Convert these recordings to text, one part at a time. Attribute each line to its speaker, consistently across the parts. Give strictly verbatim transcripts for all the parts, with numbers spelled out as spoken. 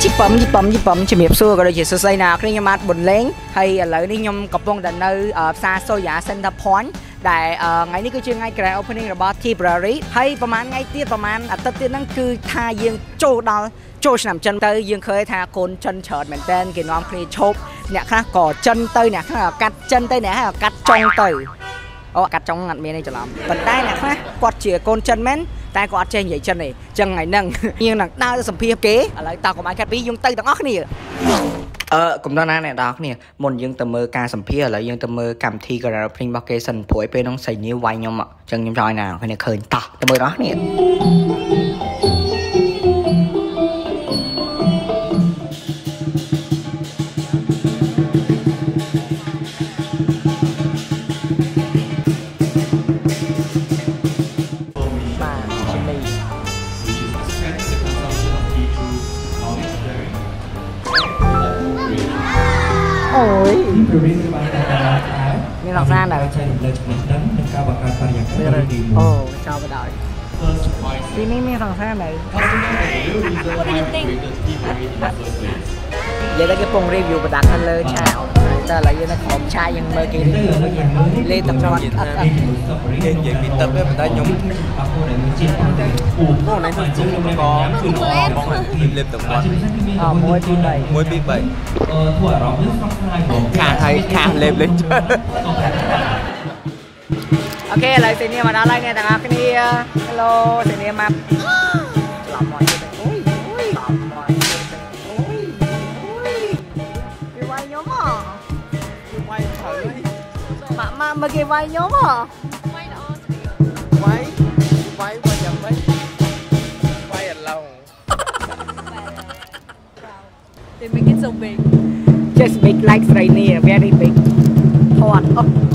Speaker 1: ជីបំជីបំជីបំជំរាបសួរក៏ដូចជាសួស្តីណាគ្នាខ្ញុំបាទប៊ុនលេងហើយឥឡូវនេះខ្ញុំកំពុងតែនៅផ្សារ Soya Center Point ដែលថ្ងៃនេះគឺជាថ្ងៃ Grand Opening របស់ February ហើយប្រហែលថ្ងៃទៀតប្រហែលអាទិត្យទៀតហ្នឹងគឺថាយើងចូលដល់ចូលឆ្នាំចិនទៅយើងឃើញថាកូនចិនច្រើនមែនតើគេនាំគ្នាឈប់អ្នកខ្លះក៏ចិនទៅអ្នកខ្លះកាត់ចិនទៅអ្នកខ្លះកាត់ចុងទៅអូកាត់ចុងអត់មានទេច្រឡំប៉ុន្តែអ្នកខ្លះគាត់ជាកូនចិនមែនតែគាត់អត់ចេះនិយាយចិនទេអញ្ចឹងថ្ងៃហ្នឹងយើងនឹងដើរទៅសម្ភាសគេឥឡូវតើកុំឲ្យកាត់ពីយើងទៅទាំងអស់គ្នាអឺកុំដល់ណាអ្នកទាំងអស់គ្នាមុនយើងទៅមើលការសម្ភាសឥឡូវយើងទៅមើលកម្មវិធី Grand Opening របស់គេសិនព្រោះពេលហ្នឹងសៃញៀវវាយខ្ញុំអញ្ចឹងខ្ញុំចង់ឲ្យណាគ្នាឃើញតោះទៅមើលដល់គ្នាអូយមានលោកណាដែរអូចោលបដ ாய் ទីនេះមានលោកណាដែរនិយាយតែគេពង review បដាខាងលើឆាតែឥឡូវយើងនៅក្រុមឆាយើងមើលគេ review លេទឹកគាត់អត់អត់គេនិយាយពីទឹកទេប៉ុន្តែខ្ញុំអូណៃទៅជិះខ្ញុំក៏បងលេបទឹកគាត់អមួយពីរមួយពីរបីខាងហើយខាងលេបលេងច្រើនអូខេឥឡូវសេនីមកដល់ហើយអ្នកទាំងអស់គ្នា Hello សេនីមកឡំមកទៀតអូយអូយឡំមកទៀតអូយអូយគេវាយខ្ញុំហ៎គេវាយត្រូវម៉ាក់ម៉ាក់មកគេវាយខ្ញុំហ៎វាយល្អស្រីវាយវាយវាយយ៉ាងម៉េចវាយអឡង
Speaker 2: They make it so big
Speaker 1: just big like Sraini very big hot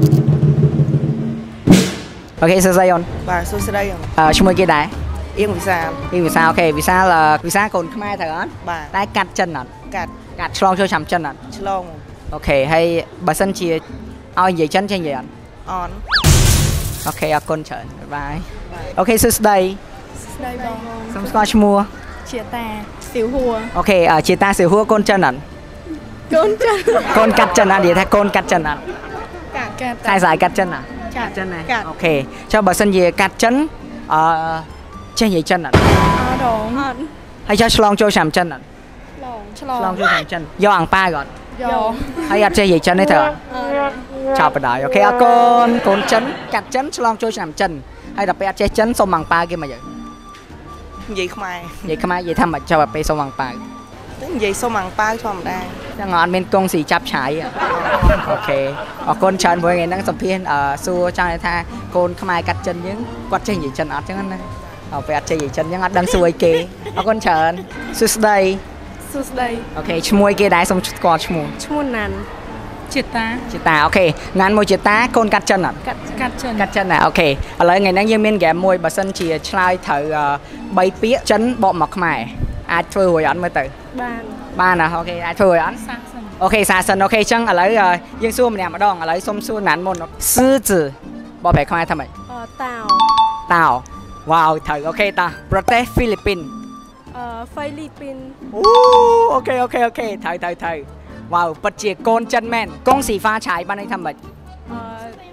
Speaker 1: អូខេសួស្តីអូនបាទសួស្តីអូនអឺឈ្មោះគេដែរអៀងវិសាលអៀងវិសាលអូខេវិសាលវិសាលកូនខ្មែរត្រូវអត់បាទតែកាត់ចិនអត់កាត់កាត់ឆ្លងចូលឆ្នាំចិនអត់ឆ្លងអូខេហើយបើសិនជាឲ្យនិយាយចិនចេះនិយាយអត់អត់អូខេអរគុណច្រើនបាយអូខេសួស្តីសួស្តីបងសូមស្គាល់ឈ្មោះជាតាស៊ីវហួរអូខេជាតាស៊ីវហួរកូនចិនអត់កូនចិនកូនកាត់ចិនអត់និយាយថាកូនកាត់ចិនអត់កាត់កាត់តែស្អីកាត់ចិនអត់កាត់ចិនណាអូខេចុះបើសិនជាកាត់ចិនអឺចេះនិយាយចិនអត់អត់ដងអត់ហើយចុះឆ្លងចូលឆ្នាំចិនអត់ឆ្លងឆ្លងចូលឆ្នាំចិនយកអាំងប៉ាវអត់យកហើយអត់ចេះនិយាយចិនទេត្រូវអត់ចោលបដ ாய் អូខេអរគុណកូនចិនកាត់ចិនឆ្លងចូលឆ្នាំចិនហើយដល់ពេលអត់ចេះចិនសុំអាំងប៉ាវគេមកយើនិយាយខ្មែរនិយាយខ្មែរនិយាយថាមិនចុះពេលសុំអាំងប៉ាវនិយាយសុំអាំងប៉ាវធម្មតាចឹងអត់មានកងស៊ីចាប់ឆាយអូខេអរគុណច្រើនព្រោះថ្ងៃហ្នឹងសម្ភាសសួរចង់ថាកូនខ្មែរកាត់ចិនយើងគាត់ចេះនិយាយចិនអត់ចឹងណាអត់ពេលអត់ចេះនិយាយចិនចឹងអត់ដឹងសួរអីគេអរគុណច្រើនសួស្តីសួស្តីអូខេឈ្មោះគេដែរសូមស្គាល់ឈ្មោះឈ្មោះណាន់ជាតាជាតាអូខេណាន់មួយជាតាកូនកាត់ចិនអត់កាត់កាត់ចិនកាត់ចិនណាអូខេឥឡូវថ្ងៃហ្នឹងយើងមានហ្គេមមួយបើសិនជាឆ្លើយត្រូវបីពាក្យចិនបកមកខ្មែរអាចធ្វើរួយអត់មើលទៅបានបានណាអូខេអាចធ្វើរួយអត់អូខេសាសិនអូខេចឹងឥឡូវយើងសួរម្នាក់ម្ដងឥឡូវសុំសួរណាន់មុនស៊ឺហ្សឺបកប្រែខ្មែរថាម៉េចអឺតាវតាវវ៉ាវត្រូវអូខេតាប្រទេសហ្វីលីពីនអឺហ្វីលីពីនអូអូខេអូខេអូខេត្រូវត្រូវត្រូវវ៉ាវពិតជាកូនចិនមែនកងស៊ីហ្វាឆាយបានន័យថាម៉េចអឺ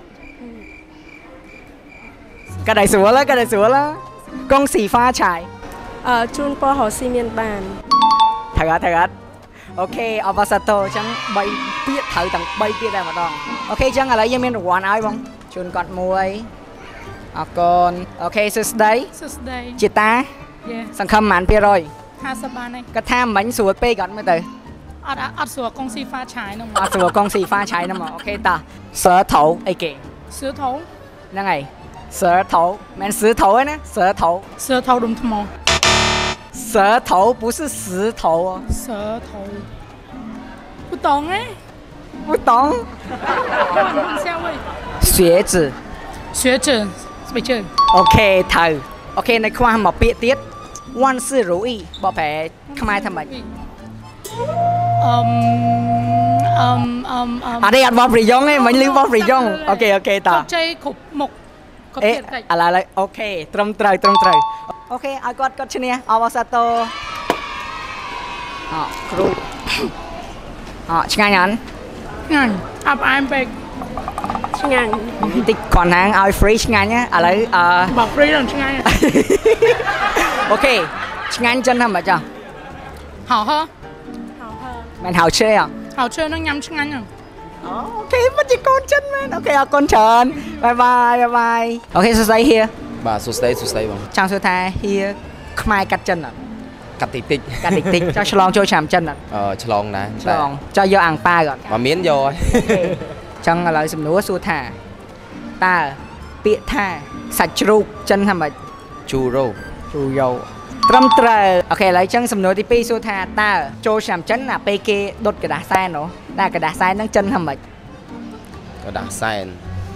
Speaker 1: ក៏ដែរស្រួលក៏ដែរស្រួលកងស៊ីហ្វាឆាយអឺជូនពររកស៊ីមានបានត្រូវអត់ត្រូវអត់អូខេអបសាទរអញ្ចឹងបីពាក្យត្រូវទាំងបីពាក្យតែម្ដងអូខេអញ្ចឹងឥឡូវយើងមានរង្វាន់ឲ្យបងជូនគាត់មួយអរគុណអូខេសួស្តីសួស្តីជាតាសង្ឃឹមប៉ុន្មានភាគរយห้าสิบបានទេគាត់ថាមិញស្រួលពេកអត់មើលទៅអត់អត់ស្រួលកងស៊ីហ្វាឆាយហ្នឹងអត់ស្រួលកងស៊ីហ្វាឆាយហ្នឹងអូខេតាសើថោអីគេសើថោហ្នឹងហើយសើថោមិនសើថោទេណាសើថោសើថោដុំថ្ម舌头不是石头哦，舌头不懂哎，不懂。下位学子，学子，没错。OK 头 OK ในความមកពាក្យទៀត万事如意បកប្រែខ្មែរថាម៉េចអឹមអឹមអឹមអត់ទេអត់បកប្រយោគទេមិនលឺបកប្រយោគអូខេអូខេតាជ័យគ្រប់មុខគ្រប់ទៀតកិច្ចឥឡូវអូខេត្រឹមត្រូវត្រឹមត្រូវអូខេឲ្យគាត់គាត់ឈ្នះអបសាទរ Họ cừu. Họ chăng anh.
Speaker 2: Ngang. Ấp I'm big. Ngang.
Speaker 1: Tích còn hàng ao free chăng anh nhá. À lấy ờ.
Speaker 2: Bảo free rồi chăng anh.
Speaker 1: Ok. Chăng anh chân hả bà chồng?
Speaker 2: Hảo hơ. Hảo hơ.
Speaker 1: Mình hảo chơi à?
Speaker 2: Hảo chơi nó nhắm chăng anh à?
Speaker 1: Ok, mất chỉ con chân man. Ok, con chân. Bye bye, bye bye. Ok, so stay here.
Speaker 3: Bà so stay, so stay bông.
Speaker 1: Chàng so tha here. Khmai cắt chân à?
Speaker 3: Cắt tích tích.
Speaker 1: Cắt tích tích. Cho chlong cho chạm chân à?
Speaker 3: Ờ, chlong nè.
Speaker 1: Chlong. Cho vô ăn pa rồi.
Speaker 3: Mà miến vô.
Speaker 1: Chăng là sầm núa so tha. Ta bịa tha. Sạch ruột chân hả bà?
Speaker 3: Churro.
Speaker 1: Churro. Trâm trời. Ok, lấy chân sầm núa thì pi so tha. Ta cho chạm chân là pe kê đốt cái đá sai nó. Ta cái đá sai nâng chân hả bà?
Speaker 3: Cái đá sai.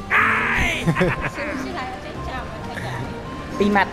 Speaker 1: Pi mặt.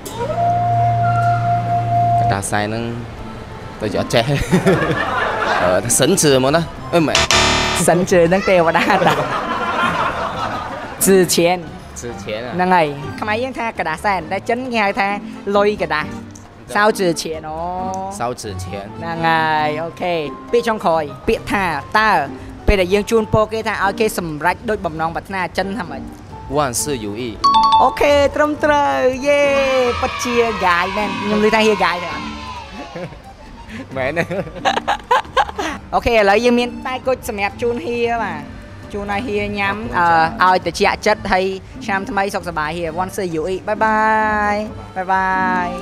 Speaker 3: Cái đá sai nó tôi cho trẻ. Ờ, nó sấn chừa mà nó. Ôi mẹ.
Speaker 1: Sấn chừa nâng tèo vào đá ta. Chừa chén.
Speaker 3: Chừa chén à?
Speaker 1: Nâng này. Không ai tha cái đá sai. Đã chân nghe tha lôi cái đá. Sao chừa chén nó.
Speaker 3: Sao chừa chén.
Speaker 1: Nâng này. Ok. Biết trong khói. Biết tha. Ta. Bây giờ dương chun po kê tha. Ok, sầm rách đôi bầm nòng bạch na chân hả mày.
Speaker 3: Vạn sự如意.
Speaker 1: Ok, trâm trời. Yeah. Bắt chia gái men. Nhưng lưu ta here gái rồi.
Speaker 3: Mẹ này.
Speaker 1: Ok, lấy dương miền tay cô sầm hẹp chun here mà. Chun này here nhắm. Ờ, ai tự chia chất hay xem tham ấy sọc sờ bài here. Vạn sự如意. Bye bye. Bye bye.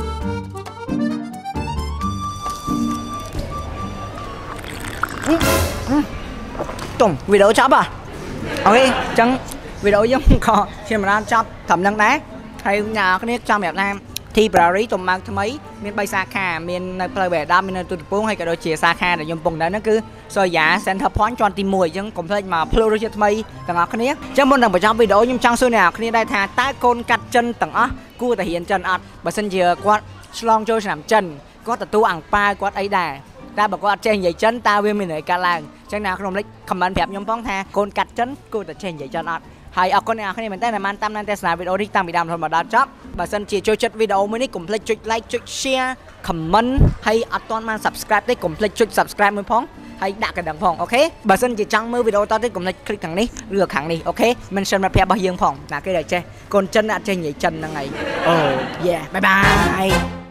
Speaker 1: Tùng, video chấp à? Ok, chẳng video giống có khi mà ra chấp thầm năng đá hay nhà cái nét trong Việt Nam thì bà rí tùm mang thầm ấy miền bay xa kha miền play bè đam miền tụi bốn hay cả đôi chia xa kha để dùng bùng đó nó cứ soi giá center point cho tìm mùi chẳng cũng thôi mà play đôi thầm ấy tầng ở cái nét chẳng muốn đằng vào trong video nhưng trong số nào cái đây thà tá côn cắt chân tầng á cua thể hiện chân ắt bà xin giờ quát slong cho làm chân có tờ tu ăn pa quát ấy đà ta bảo có trên vậy chân ta với mình ở cả làng chẳng nào không lấy comment đẹp nhóm phóng tha côn cắt chân cua tờ trên vậy chân ắt hay ở con nào cái này mình tên là man tam nan tên là video đi tăng bị đam thôi mà đã chót bà xin chia cho chất video mới ní cùng like chuột like chuột share comment hay ở toàn man subscribe đấy cùng like chuột subscribe mới phóng hay đặt cái đằng phòng ok bà xin chỉ trăng mới video to tới cùng like click thằng ní rửa thằng ní ok mình xin mà phe bao nhiêu phòng là cái này chơi còn chân đã trên vậy chân là ngày oh yeah bye bye